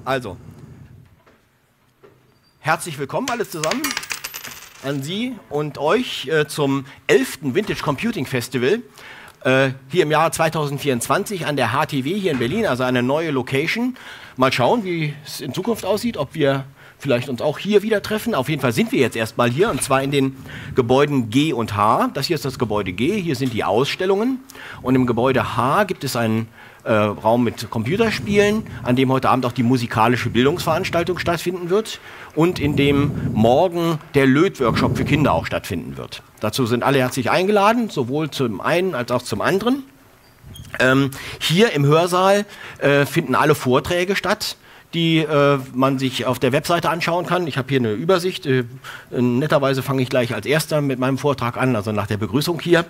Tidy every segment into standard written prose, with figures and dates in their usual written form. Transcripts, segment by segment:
Also, herzlich willkommen alle zusammen an Sie und euch zum 11. Vintage Computing Festival hier im Jahr 2024 an der HTW hier in Berlin, also eine neue Location. Mal schauen, wie es in Zukunft aussieht, ob wir vielleicht uns auch hier wieder treffen. Auf jeden Fall sind wir jetzt erstmal hier, und zwar in den Gebäuden G und H. Das hier ist das Gebäude G, hier sind die Ausstellungen. Und im Gebäude H gibt es einen Raum mit Computerspielen, an dem heute Abend auch die musikalische Bildungsveranstaltung stattfinden wird und in dem morgen der Lötworkshop für Kinder auch stattfinden wird. Dazu sind alle herzlich eingeladen, sowohl zum einen als auch zum anderen. Hier im Hörsaal finden alle Vorträge statt, die man sich auf der Webseite anschauen kann. Ich habe hier eine Übersicht. Netterweise fange ich gleich als erster mit meinem Vortrag an, also nach der Begrüßung hier.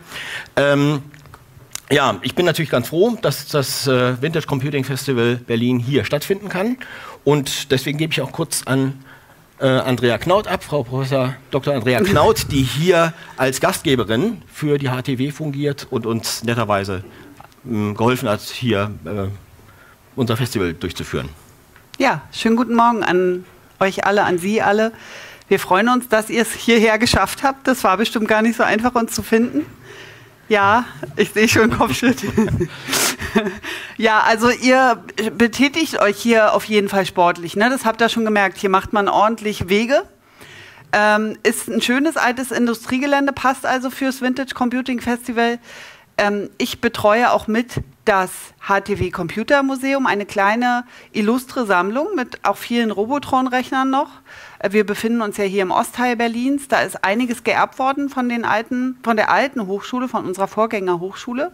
Ja, ich bin natürlich ganz froh, dass das Vintage Computing Festival Berlin hier stattfinden kann. Und deswegen gebe ich auch kurz an Andrea Knaut ab, Frau Professor Dr. Andrea Knaut, die hier als Gastgeberin für die HTW fungiert und uns netterweise geholfen hat, hier unser Festival durchzuführen. Ja, schönen guten Morgen an euch alle, an Sie alle. Wir freuen uns, dass ihr es hierher geschafft habt. Das war bestimmt gar nicht so einfach, uns zu finden. Ja, ich sehe schon Kopfschütteln. Ja, also ihr betätigt euch hier auf jeden Fall sportlich, ne? Das habt ihr schon gemerkt. Hier macht man ordentlich Wege. Ist ein schönes altes Industriegelände, passt also fürs Vintage Computing Festival. Ich betreue auch mit das HTW Computer Museum, eine kleine illustre Sammlung mit auch vielen Robotron-Rechnern noch. Wir befinden uns ja hier im Ostteil Berlins. Da ist einiges geerbt worden von der alten Hochschule, von unserer Vorgängerhochschule.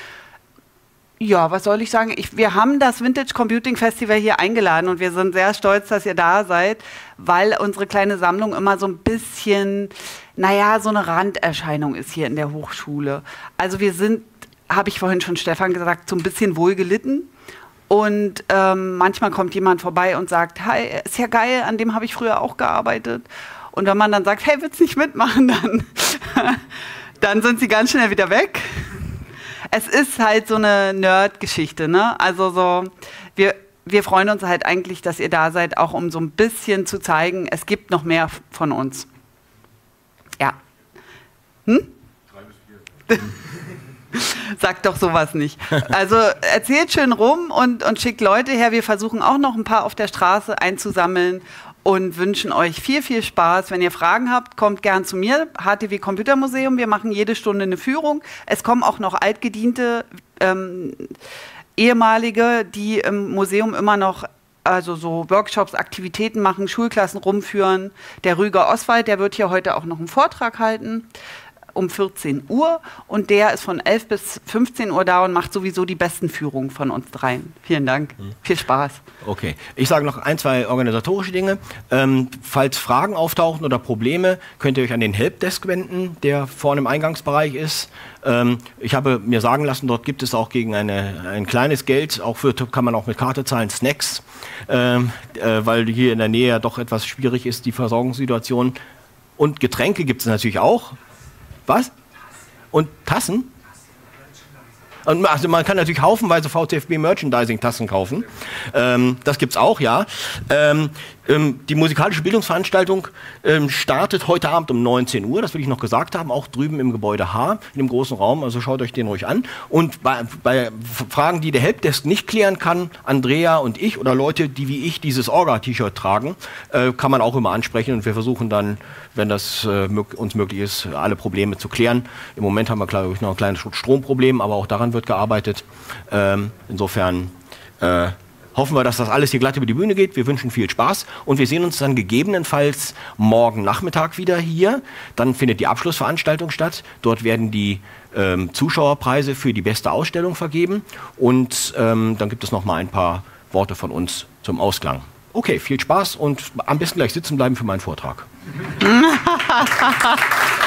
Ja, was soll ich sagen? Wir haben das Vintage Computing Festival hier eingeladen und wir sind sehr stolz, dass ihr da seid, weil unsere kleine Sammlung immer so ein bisschen, naja, so eine Randerscheinung ist hier in der Hochschule. Also wir sind, habe ich vorhin schon Stefan gesagt, so ein bisschen wohlgelitten. Und manchmal kommt jemand vorbei und sagt, hey, ist ja geil, an dem habe ich früher auch gearbeitet. Und wenn man dann sagt, hey, willst du nicht mitmachen, dann sind sie ganz schnell wieder weg. Es ist halt so eine Nerd-Geschichte, ne? Also so, wir freuen uns halt eigentlich, dass ihr da seid, auch um so ein bisschen zu zeigen, es gibt noch mehr von uns. Ja. 3 bis 4. Sagt doch sowas nicht. Also erzählt schön rum und schickt Leute her. Wir versuchen auch noch ein paar auf der Straße einzusammeln und wünschen euch viel, viel Spaß. Wenn ihr Fragen habt, kommt gern zu mir, HTW Computer Museum. Wir machen jede Stunde eine Führung. Es kommen auch noch altgediente ehemalige, die im Museum immer noch also so Workshops, Aktivitäten machen, Schulklassen rumführen. Der Rüger Oswald, der wird hier heute auch noch einen Vortrag halten um 14 Uhr und der ist von 11 bis 15 Uhr da und macht sowieso die besten Führungen von uns dreien. Vielen Dank. Viel Spaß. Okay, ich sage noch ein, zwei organisatorische Dinge. Falls Fragen auftauchen oder Probleme, könnt ihr euch an den Helpdesk wenden, der vorne im Eingangsbereich ist. Ich habe mir sagen lassen, dort gibt es auch gegen ein kleines Geld, auch kann man auch mit Karte zahlen, Snacks, weil hier in der Nähe ja doch etwas schwierig ist, die Versorgungssituation. Und Getränke gibt es natürlich auch. Was? Und Tassen? Also man kann natürlich haufenweise VTFB-Merchandising-Tassen kaufen. Das gibt es auch, ja. Die musikalische Bildungsveranstaltung startet heute Abend um 19 Uhr, das will ich noch gesagt haben, auch drüben im Gebäude H, in dem großen Raum, also schaut euch den ruhig an. Und bei Fragen, die der Helpdesk nicht klären kann, Andrea und ich oder Leute, die wie ich dieses Orga-T-Shirt tragen, kann man auch immer ansprechen und wir versuchen dann, wenn das uns möglich ist, alle Probleme zu klären. Im Moment haben wir, glaube ich, noch ein kleines Stromproblem, aber auch daran wird gearbeitet. Insofern hoffen wir, dass das alles hier glatt über die Bühne geht. Wir wünschen viel Spaß und wir sehen uns dann gegebenenfalls morgen Nachmittag wieder hier. Dann findet die Abschlussveranstaltung statt. Dort werden die Zuschauerpreise für die beste Ausstellung vergeben und dann gibt es noch mal ein paar Worte von uns zum Ausklang. Okay, viel Spaß und am besten gleich sitzen bleiben für meinen Vortrag.